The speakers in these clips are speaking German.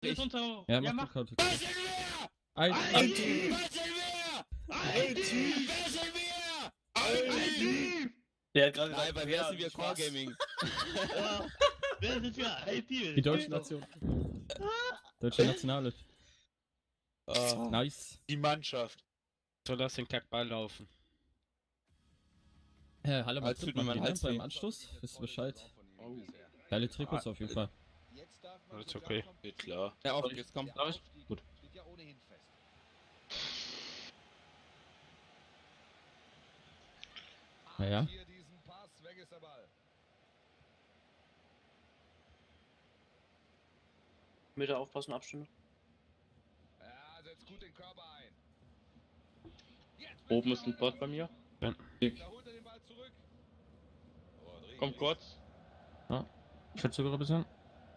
ist unser... Ja, mach die Karte. Was sind wir? Ein Team! Was sind wir? Ein Team! Wer sind wir? Ein Team! Der hat gerade Nein, bei wer sind wir Core Gaming? Ja. Wer sind wir? Ein Team! Die deutsche Nation. Deutsche Nationale. Nice. Die Mannschaft. So, lass den Kackball laufen. Hallo, Hals tut mir mein Hals beim weh. Anschluss. Wisst ihr Bescheid? Geile Trikots auf jeden Fall. Alles okay. Geht klar. Ja, auf, jetzt komm. Gut. Naja. Mitte aufpassen, Abstände. Oben ist ein Bot bei mir. Ja. Kommt kurz. Ja. Ich verzögere ein bisschen.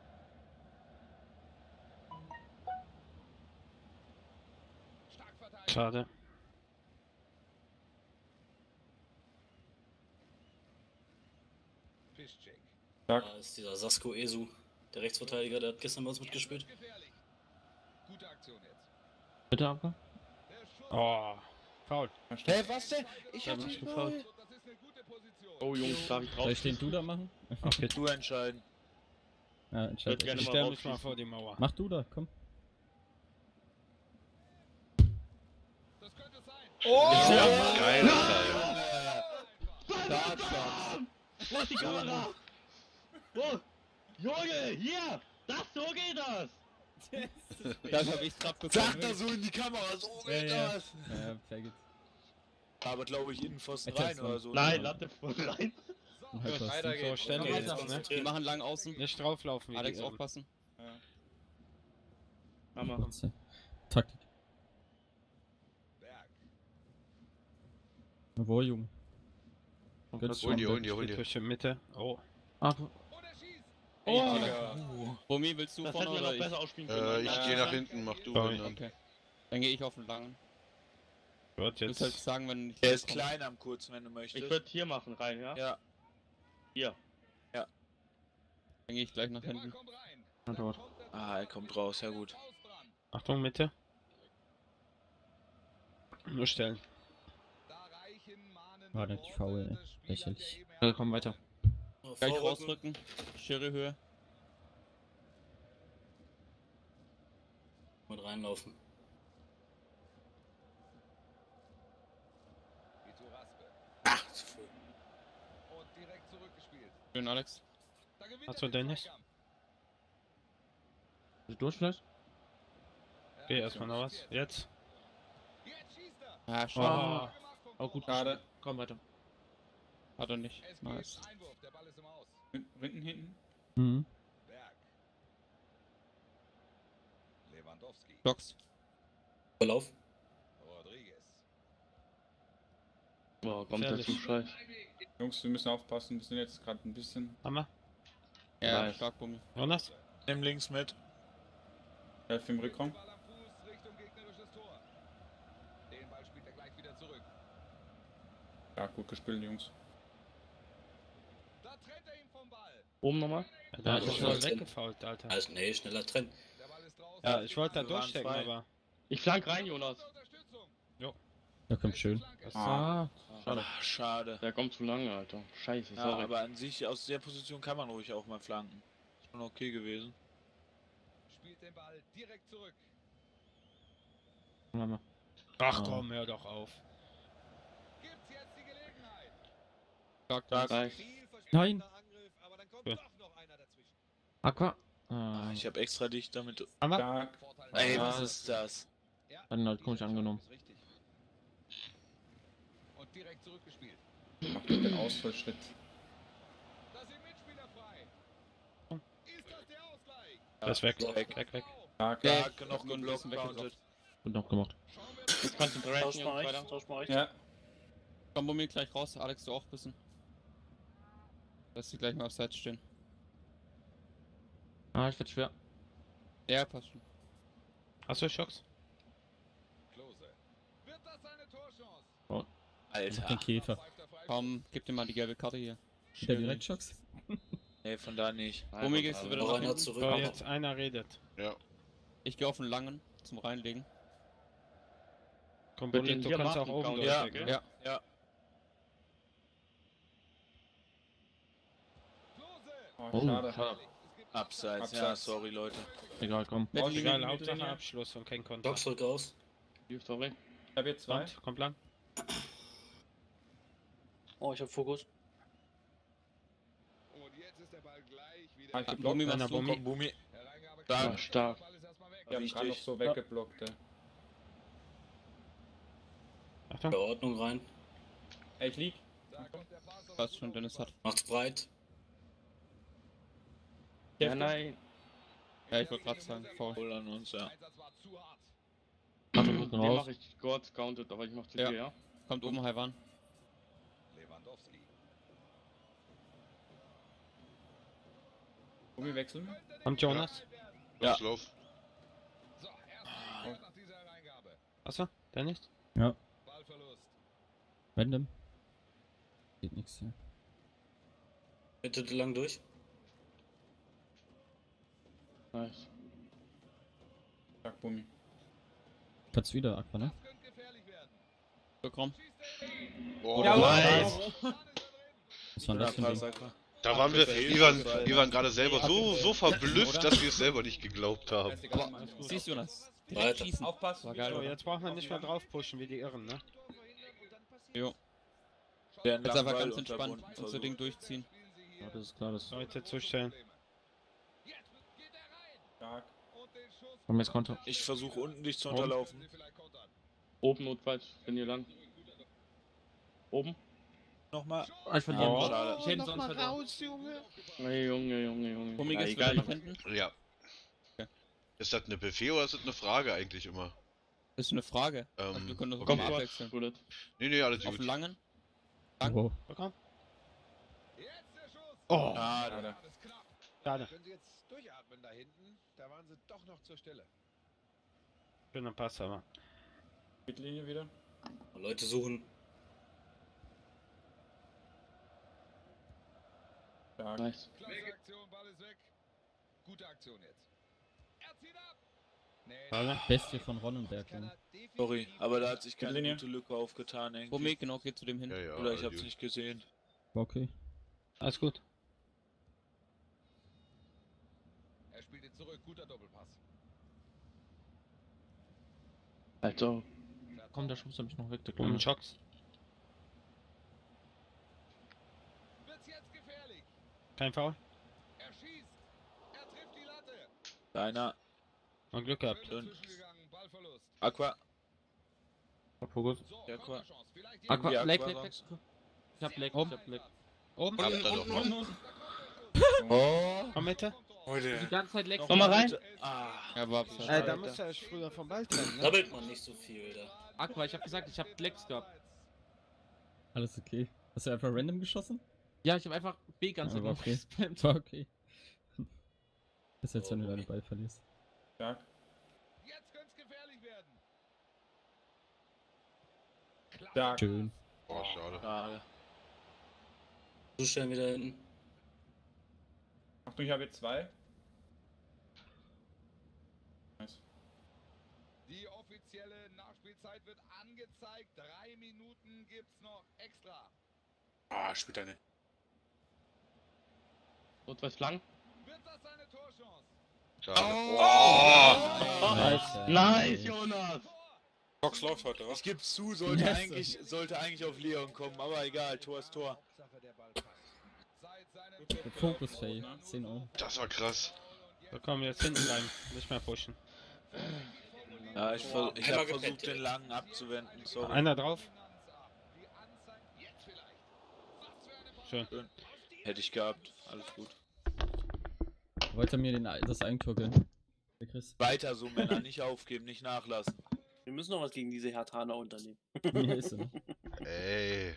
Schade. Da ist dieser Sasko Esu, der Rechtsverteidiger, der hat gestern bei uns mitgespielt. Bitte, Abge? Oh, faul. Hey, was denn? Ich hab hab mich dich gefault. Oh Jungs, darf ich drauf? Soll ich den Duda machen? Okay. Du entscheiden. Ja, Ich entscheid. gerne Ich mal stell mich mal rausschießen. vor die Mauer. Mach Duda, komm. Oh! Geil, Wo ist die Kamera? Wo? Junge, hier! So geht das! Das hab ich grad bekommen. Sag da so in die Kamera, so geht das! Ja, fair geht's. Aber glaube ich Innenpfosten Hätte rein jetzt oder noch- so. Nein, Latte voll rein. Weiter So, geht's. ständig Weiter. jetzt, ne? Die machen lang außen. Nicht drauflaufen wie Alex, die Irren. aufpassen. Mama. Kurze Taktik. Wo, Junge? Götz Hol die, schon hol die, hol Geht die. durch die Mitte. Oh. Oh. Romy, willst du Das vorne hätten wir oder noch ich? besser ausspielen können. Ich gehe nach hinten, mach du. Sorry. wenn dann. Okay. Dann gehe ich auf den langen. Wird Du musst halt jetzt. sagen, wenn ich. Der ist klein am kurzen, wenn du möchtest. Ich würde hier machen rein, ja? Ja. Hier. Dann gehe ich gleich nach hinten. Ah, er kommt raus, ja gut. Achtung, Mitte. Nur stellen. War nicht faul, ey. Lächerlich. Ja, komm weiter. Gleich Vorrücken. rausrücken. Schere Höhe. Mit reinlaufen. Ach, zu früh. Schön, Alex. Hast du Dennis? Durchschnitt? Geh erstmal noch was. Jetzt. Ja, schade. Oh, gut. Schade. Komm weiter. Hat er nicht. Nice. Winken hinten. Mhm. Blocks. Verlauf. Boah, kommt der zum Scheiß. Jungs, wir müssen aufpassen, wir sind jetzt gerade ein bisschen. Hammer. Ja, Nice. stark Bummi. Jonas? Nimm links mit. Helf im Rückraum. Ja, gut gespielt, Jungs. Oben nochmal. Ja, da hat er Ja, schon das- weggefault, Alter. Also, nee, schneller trennen. Ja, ich wollte da wir waren durchstecken, frei. aber. Ich flank rein, Jonas. Ja, kommt schön. Das Ah. Schade. Ach, schade. Der kommt zu lange, Alter. Scheiße, Ja, sorry. aber an sich, aus der Position kann man ruhig auch mal flanken. Ist schon okay gewesen. Mama. Ach komm, hör doch auf. Stark. Nice. Nein! Ja. Aqua! Ah, ich habe extra dich damit. Stark. Ey, was ist das? Dann halt komisch angenommen. Mach den Ausfallschritt. Das ist weg. So. Weg. Stark. Ja, Ja, noch nur ein geblockt, bisschen weggeblockt. counted. Gut noch gemacht. Jetzt Concentration, Tausch Jungs, mal weiter. euch. Tausch mal euch. Ja. Komm, Bummi gleich raus. Alex, du auch ein bisschen. Lass sie gleich mal auf Seite stehen. Ah, ich werd schwer. Ja, passt schon. Hast du Schocks? Alter. Den Käfer. Komm, gib dir mal die gelbe Karte hier. Der Direktschocks? Nee, von da nicht. Bummi, gehst du wieder Noch nach einer hinten? zurück. So, jetzt einer redet. Ja. Ich gehe auf den langen zum Reinlegen. Komm, Wird Bullet, den du hier kannst auch machen, oben Counter durch. Ja, gell? Ja. Ja. Oh, schade. Abseits. Ja, Abseits. sorry, Leute. Egal, komm. Oh, Mittellinie, egal, Hauptsache Mittellinie. Abschluss und kein Konter. Box rück aus. Sorry. Ich hab jetzt 2. Kommt lang. Oh, ich hab Fokus. Ah, ich Bumi, geblockt. machst Einer du? Bumi. Komm, Bumi. Ja, stark. Ich hab ihn gerade noch Wichtig. so weggeblockt. Achtung. Verordnung rein. Ey, ich lieg. Was schon Dennis hat. Macht's breit. Ja, nein. Ja, ich wollte gerade sagen, faul. Voll an uns, ja. Achtung, Rücken Den raus. mach ich kurz counted, aber ich mach die Ja. hier, ja? Kommt oben halb an. Gummi wechseln. Kommt Jonas. Ja. Lauf. Achso, Dennis. Ja. Random. Geht nix hier. Mitte lang durch. Nice. Sag Gummi. Platz wieder, Aqua, ne? Bekommen. Boah, Was war das für ein Ding? da waren wir waren gerade selber so verblüfft, dass wir es selber nicht geglaubt haben. Aber siehst du, Jonas? Direkt Weiter. schießen. Aufpassen. War geil, So, oder? jetzt braucht man nicht mehr drauf pushen wie die Irren, ne? Jo. Werden Jetzt einfach Langweil ganz entspannt unterbunden unser versuchen. Ding durchziehen. Ja, das ist klar, das. Leute zustellen. Stark. Komm, jetzt Konter. Ich versuche unten dich zu unterlaufen. Oben notfalls, bin hier lang. Oben? Nochmal. Ich verliere. Oh. Schade. Ich hätte sonst verloren. raus, Junge. Hey, Junge. Bumi, Ja, gehst du egal. nach hinten? Ja. Ist das eine Befehl oder ist das eine Frage eigentlich immer? Ist eine Frage. Also wir können das Komm, auch Tor. abwechseln. Bullet. Nee, alles Auf gut. den langen. Wow. Bekommen. Oh, Schade. schade. Können Sie jetzt durchatmen da hinten? Da waren Sie doch noch zur Stelle. Schöner Pass, aber. Mittellinie wieder. Leute suchen. Stark. Nice. Klasse Aktion, Ball ist weg. Gute Aktion jetzt. Er zieht ab. Nee, Schade. Bestie von Ronnenberg, Junge. Sorry, aber da hat sich keine Mittellinie. gute Lücke aufgetan, irgendwie. Bumi, genau, geht zu dem hin. Ja, ja. Oder ich alles hab's gut. nicht gesehen. War okay. Alles gut. er spielt ihn zurück. Guter Doppelpass. Also, Komm, der Schuss hab ich noch weg, der Und Schocks. Wird's jetzt gefährlich. Kein Foul. Er schießt. Er trifft die Latte. Deiner. Mal Glück gehabt. Schön Schön. dazwischengegangen. Ballverlust. Aqua. So, Ja, cool. Konterchance. Vielleicht Aqua, Irgendwie Leck, Aqua Leck, Leck. sonst. Ich hab Leck, Oben. ich hab Leck. Oben. Habt ihr doch noch. Oh. Komm Mitte. Die ganze Zeit Leck. Nochmal rein. Ah. Ja, war abseits. Da musst du erst früher vom Ball trennen, ne? Doppelt man nicht so viel da. Aqua, ich hab gesagt, ich hab Lecks gehabt. Alles okay. Hast du einfach random geschossen? Ja, ich hab einfach B ganz Also ja, genau war okay. War okay. Das ist jetzt, wenn du deinen Ball verlierst. Stark. Jetzt könnte es gefährlich werden. Stark. Schön. Boah, schade. Schade. Zustellen wieder hinten. Achtung, ich habe jetzt 2. Nice. Die offizielle Nachspielzeit wird angezeigt. 3 Minuten gibt's noch extra. Ah, spielt er nicht. Notfalls lang. Wird das eine Torchance? Schade. Oh. Nice, Nice, Jonas. Fox läuft heute, Ich geb's zu, sollte eigentlich auf Leon kommen, aber egal, Tor ist Tor. Hauptsache der Ball passt. Seit seinem Fokus Fail. 10 Euro. Das war krass. So, komm, jetzt hinten bleiben. Nicht mehr pushen. Ja, ich Einmal hab gepennt versucht, direkt. den langen abzuwenden, sorry. Einer drauf. Die Anzeige jetzt vielleicht. Was für eine Schön. Hätte ich gehabt, alles gut. Wollte er mir das Eigentor gönnen? Der Chris. Weiter so, Männer, nicht aufgeben, nicht nachlassen. Wir müssen noch was gegen diese Hertaner unternehmen. Ja, ist so. Ey.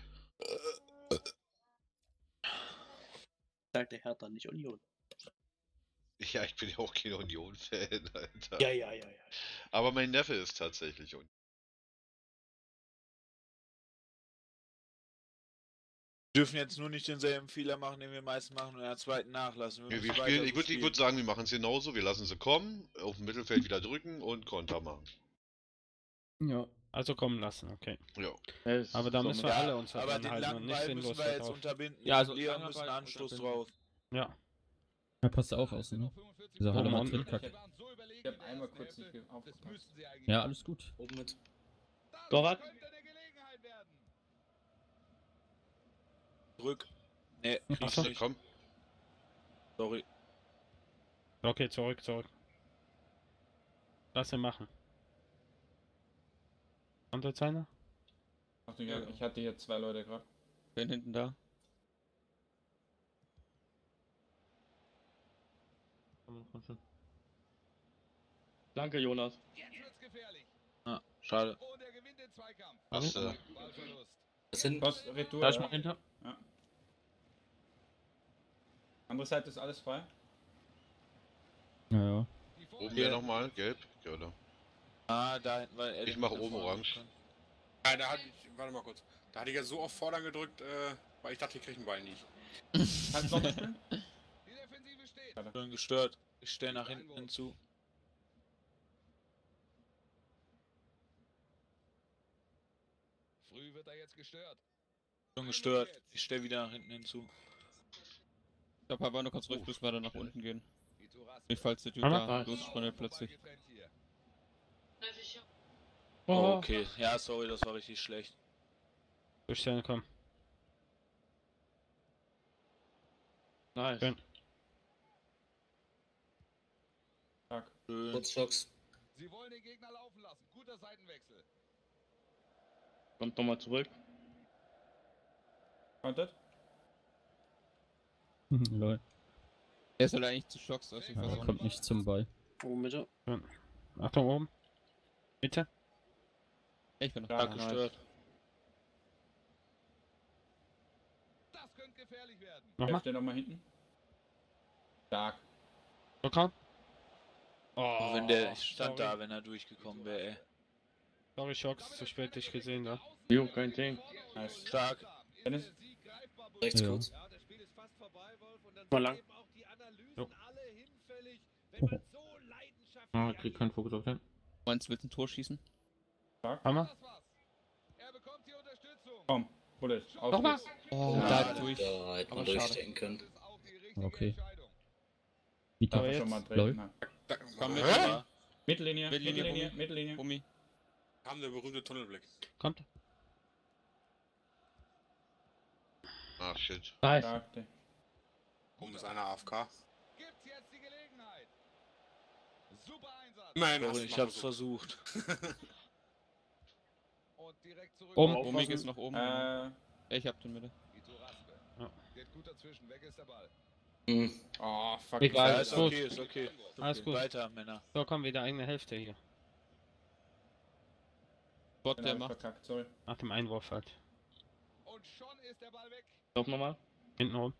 Sagt der Hertha, nicht Union. Ja, ich bin ja auch kein Union-Fan, Alter. Ja. Aber mein Neffe ist tatsächlich Union. Wir dürfen jetzt nur nicht denselben Fehler machen, den wir meistens machen und in der zweiten nachlassen. Wir spielen, ich würd sagen, wir machen es genauso. Wir lassen sie kommen, auf dem Mittelfeld wieder drücken und Konter machen. Ja. Also kommen lassen, okay. Ja. Aber da müssen wir alle uns aber dran den halten und langen nicht Ball sinnlos müssen wir da jetzt drauf. unterbinden. Ja, also Leon langer müssen Ball Anstoß unterbinden. drauf. Ja. Da passt er auch aus, ne? Dieser Halle Oben mal Kacke. Ich hab einmal kurz nicht aufgepasst. Ja, alles gut. Oben mit. Torwart. Zurück. Nee, kriegst Achso. nicht. Komm. Sorry. Okay, zurück. Lass ihn machen. Und jetzt einer? Achtung, ja, ich hatte hier 2 Leute gerade. Bin hinten da. Danke, Jonas. Ah, schade. Was, Was hin? Was, Retour? Da ich mal hinter. Ja. Andere Seite ist alles frei. Ja. oben ja nochmal, gelb. Ja, oder? Ah, da hinten, weil er Ich den mach nach oben vorne orange. kann. Ja, da hatte ich, warte mal kurz. Da hatte ich ja so auf Vordern gedrückt, weil ich dachte, ich krieg einen Ball nicht. Kannst du noch spielen? Schön gestört. Ich stelle nach hinten hinzu. Früh wird er jetzt gestört. Schon gestört. Ich stelle wieder nach hinten hinzu. Ich glaube, aber du kannst ruhig bis weiter nach unten gehen. Nicht, falls der Typ Hammer. da lossprintet plötzlich. Oh, okay. Ja, sorry, das war richtig schlecht. Durchstellen, komm. Nice. Schön. Schön. Kurzschocks. Sie wollen den Gegner laufen lassen. Guter Seitenwechsel. Kommt nochmal zurück. Counted? Lol. Er ist halt eigentlich zu Schocks, also ich Ja, weiß er auch kommt nicht. nicht zum Ball. Oh, Mitte. Achtung, oben. Mitte. Ich bin noch Stark da. gestört. Das könnte gefährlich werden. Nochmal. Hälfte nochmal hinten. Stark. Rückraum. Auch wenn der ich stand sorry. da, wenn er durchgekommen wäre, ey. Sorry, Schocks, zu spät dich gesehen da. Jo, kein Ding. Nice. Stark. Dennis? Rechts Ja. kurz. Mal lang. Ah, krieg keinen Fokus auf den. Meinst du, willst du ein Tor schießen? Hammer. Er bekommt die Unterstützung. Komm, Bullet. Auf Nochmal. geht's. Oh, Ja, da durch. Da hätte man Aber schade. durchstecken können. Okay. Darf Aber ich jetzt? schon mal Lol. drehen? Na. Da Komm mit, Ja. Mittellinie, Mittellinie, Mittellinie, Mittellinie. Gummi. Kam der berühmte Tunnelblick. Kommt. Ach, shit. Nice. Stark. der- Oben ist einer AFK. Gibt's jetzt die Gelegenheit. Super Einsatz. Immerhin Sorry, hast ich du hab's versucht. Und direkt zurück. Oben. auf Gummi ist noch oben. Ich hab den Mitte. Ito Raspe. Ja. Geht gut dazwischen. Weg ist der Ball. Hm. Oh, fuck. Egal. Ja, ist Gut. okay, ist okay. Alles gut. Weiter, Männer. So, komm, wieder eigene Hälfte hier. Bot, Den der hab ich macht. verkackt, sorry. Nach dem Einwurf halt. Und schon ist der Ball weg. Stopp nochmal. Hinten rum.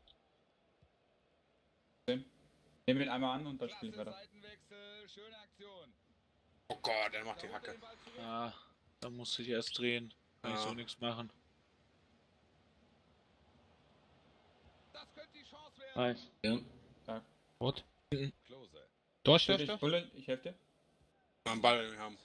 Nehmen wir ihn einmal an und dann spiele ich Klasse weiter. Seitenwechsel. Schöne Aktion. Oh Gott, er macht die Hacke. Ja, da musste ich erst drehen. Kann ich Ja. so nichts machen. Das könnte die Chance werden. Nice. Ja. Rot. Klose. Durchläuft. Bullet, ich helfe dir. Mal einen Ball haben.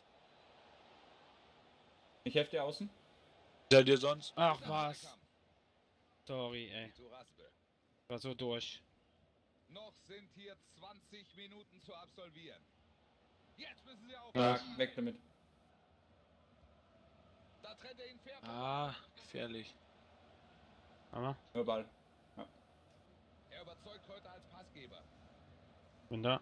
Ich helfe dir außen. Seid ihr sonst? Ach was. Sorry, ey. Ito Raspe. War so durch. Noch sind hier 20 Minuten zu absolvieren. Jetzt müssen sie auf. Stark, weg damit. Da trennt er ihn fair. Ah, gefährlich. Hammer. Nur Ball. Er überzeugt heute als Passgeber. Bin da.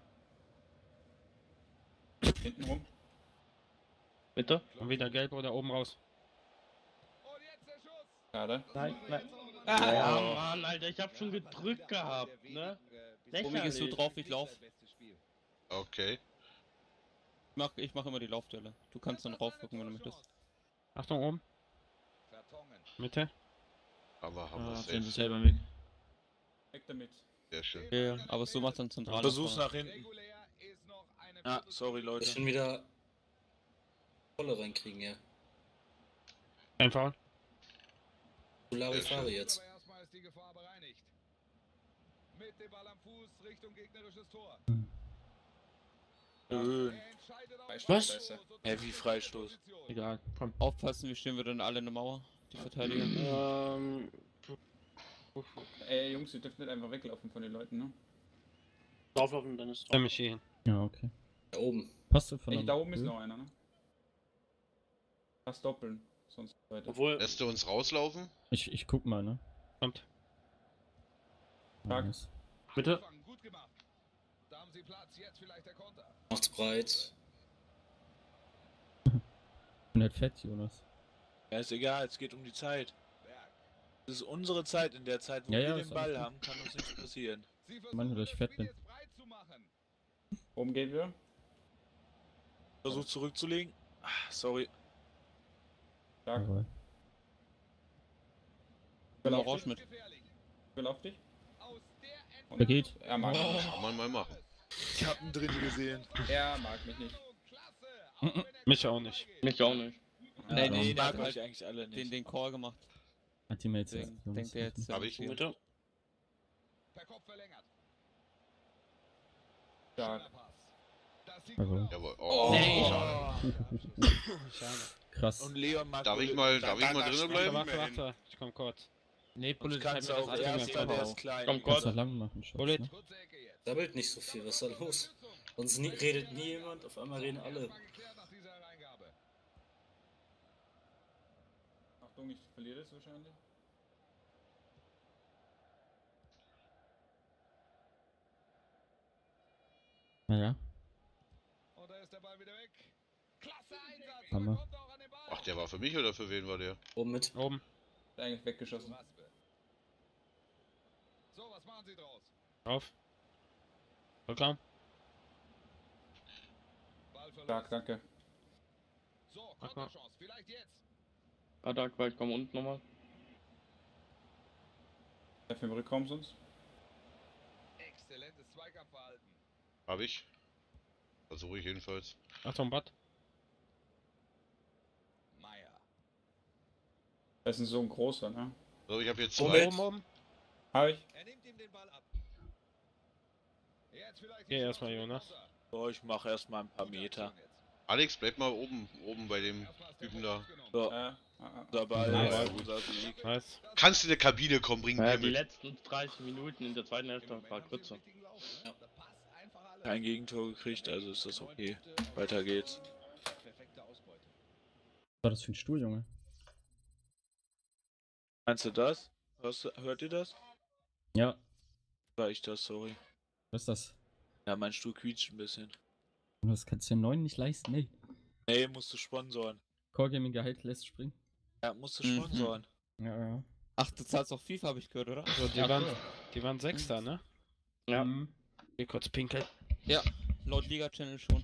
Hinten rum. Bitte? Und wieder gelb oder oben raus. Und jetzt der Schuss. Schade. Nein, nein. Ja, Mann, Alter, ich hab schon gedrückt gehabt, ne? Gummi gehst du drauf, ich lauf. Okay. Ich mach immer die Laufduelle. Du kannst dann raufgucken, wenn du möchtest. Achtung, oben. Vertongen. Mitte. Aber haben wir Ah, es sind safe. selber weg. Weg damit. Sehr schön. Ja, aber so macht dann zentral. Versuch's nach hinten. Regulär ist noch eine Ah, Viertelstunde. sorry, Ist Leute. schon wieder volle reinkriegen, ja. Kein Foul. Larifari jetzt. Aber erstmal ist die Gefahr bereinigt. Mit dem Ball am Fuß Richtung gegnerisches Tor. Was? Heavy Freistoß. Egal, komm. Aufpassen, wir stehen wieder in alle in der Mauer. Die Verteidiger. Ey, Jungs, ihr dürft nicht einfach weglaufen von den Leuten, ne? Drauflaufen, dann ist Stell mich hier hin. Ja, okay. Da oben. Passt du von Ey, der da oben ist Höhe? noch einer, ne? Fast doppeln, sonst weiter. Obwohl, Lässt du uns rauslaufen? Ich guck mal, ne? Kommt. Ja, nice. Bitte. Gut gemacht. Da haben sie Platz, jetzt vielleicht der Konter. Macht's breit. Bin halt fett, Jonas. Ja, ist egal, es geht um die Zeit. Das ist unsere Zeit, in der Zeit, wo Ja, wir ja, den ist Ball alles haben, kann uns nichts passieren. Mann, dass ich fett bin. Oben geht wieder. Versuch zurückzulegen. Ah, sorry. Stark. Jawohl. Ich will auf Orange dich. mit. Ich will auf dich. Wer geht? Er mag mich nicht. Kann man mal machen. Ich hab ihn drin gesehen. Er mag mich nicht. Mich auch nicht. mich auch nicht. Nee, nee, der mag hat euch halt eigentlich alle nicht. den Call gemacht. Teammates. Deswegen Jonas. denkt er jetzt. Hab ich. Bitte. Per Kopf verlängert. Stark. Also. Jawohl. Oh, Nee. Schade. Krass. Und Leon mag Darf ich Bullet. mal Da drinnen spielen bleiben? wir hin. Warte, ich komm kurz. Nee, Sonst Bullet kannst du auch Erster, der ist klein. Komm, Kannst Gott. du lang machen, Schatz, Bullet. ne? Sabbelt nicht so viel, was ist da los? Sonst redet nie jemand, auf einmal reden alle. Achtung, ich verliere das wahrscheinlich. Naja. Und da ist der Ball wieder weg. Klasse Einsatz. Hammer. Man kommt auch an den Ball. Ach, der war für mich oder für wen war der? Oben mit. Oben. Ist eigentlich weggeschossen. So, was machen Sie draus? Drauf. Rückraum. Ball verloren. Stark, danke. So, Konterchance. Vielleicht jetzt. Attack, weil ich komme unten nochmal. Darf ich im Rückraum sonst? Exzellentes Zweikampfverhalten. Hab ich. Versuche ich jedenfalls. Achtung, Bad. Meier. Das ist so ein großer, ne? So, ich habe jetzt Moment. zwei. Oben. Hab ich. Er nimmt ihm den Ball ab. Jetzt vielleicht Geh erstmal, Jonas. So, ich mache erstmal ein paar Meter. Alex, bleib mal oben bei dem Typen da. So, der Ball Nice. ist unser Sieg. Nice. Kannst du in der Kabine kommen, bring Ja, Bier die mit. letzten 30 Minuten in der zweiten Hälfte war kürzer. Kein Gegentor gekriegt, also ist das okay. Weiter geht's. Was war das für ein Stuhl, Junge? Meinst du das? Hört ihr das? Ja. War ich das, sorry. Was ist das? Ja, mein Stuhl quietscht ein bisschen. Das kannst du ja 9 nicht leisten, ey. Nee, musst du sponsoren. Core Gaming Gehalt lässt springen. Ja, musst du sponsoren. Ja, ja. Ach, du zahlst auch FIFA, habe ich gehört, oder? Also, die waren Sechster, ne? Ja. Geh kurz pinkeln. Ja, laut Liga-Channel schon.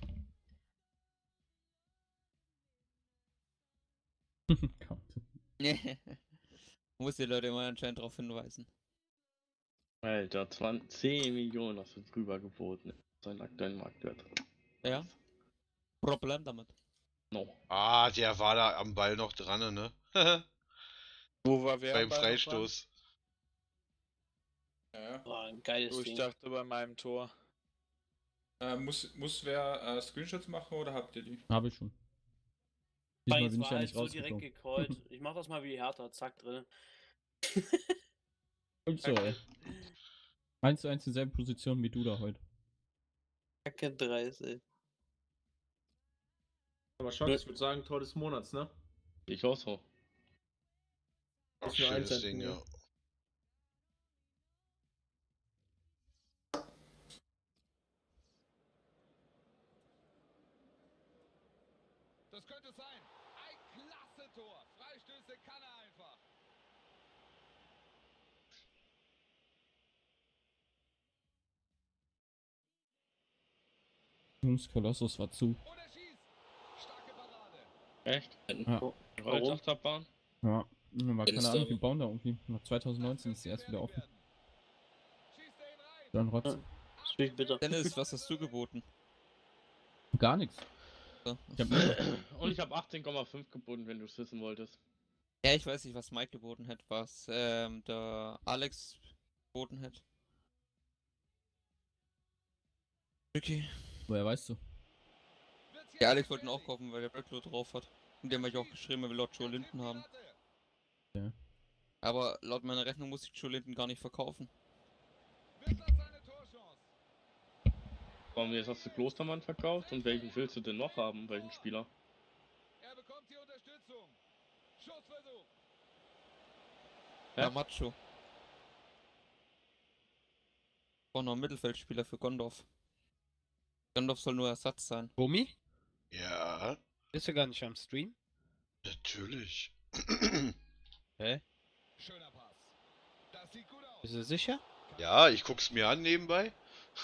Muss die Leute immer anscheinend darauf hinweisen. Alter, 10 Millionen hast du drüber geboten. Seinen aktuellen Marktwert. Ja. Problem damit. No. Ah, der war da am Ball noch dran, ne? Wo war wer? Beim Ball noch Freistoß. Ja. War ein geiles dran? Ich Ding. dachte bei meinem Tor. Muss wer Screenshots machen oder habt ihr die? Habe ich schon. Diesmal bin ich ja nicht rausgekommen. gecallt. Ich mach das mal wie Hertha, zack drin. Und so, ey. 1:1 dieselbe Position wie du da heute. Kacke 30. Aber schon, ich würde sagen, Tor des Monats, ne? Ich auch so. Ist nur Schönes 1 Ding, ja. Das könnte es sein. Ein klasse Tor. Freistöße kann er einfach. Jungs, Kolossus war zu. Und er schießt. Starke Parade. Echt? Ja. Warum? Achterbahn? Ja. War keine Ist Ahnung, da- wir bauen da irgendwie. Nach 2019 ist die erst wieder offen. Schießt er ihn rein. Dann Rotz. Spiel bitte. Dennis, was hast du geboten? Gar nichts. So. Ich hab nur Und ich habe 18,5 geboten, wenn du es wissen wolltest. Ja, ich weiß nicht, was Mike geboten hat, was der Alex geboten hat. Okay. Woher weißt du? Ja, Alex wollte ihn auch kaufen, weil der Blöcklo drauf hat. Und dem habe ich auch geschrieben, er will laut Joe Linden haben. Ja. Aber laut meiner Rechnung muss ich Joe Linden gar nicht verkaufen. Warum jetzt hast du Klostermann verkauft und welchen willst du denn noch haben? Welchen Spieler? Er bekommt die Unterstützung. Schussversuch. Ja, Macho. Braucht noch einen Mittelfeldspieler für Gondorf. Gondorf soll nur Ersatz sein. Bumi? Ja, Bist du gar nicht am Stream? natürlich. Hä? Schöner Pass. Das sieht gut aus. Bist du sicher? Ja, ich guck's mir an nebenbei.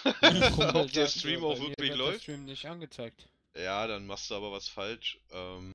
Ob der Stream auch wirklich Der läuft. Stream nicht angezeigt. Ja, dann machst du aber was falsch.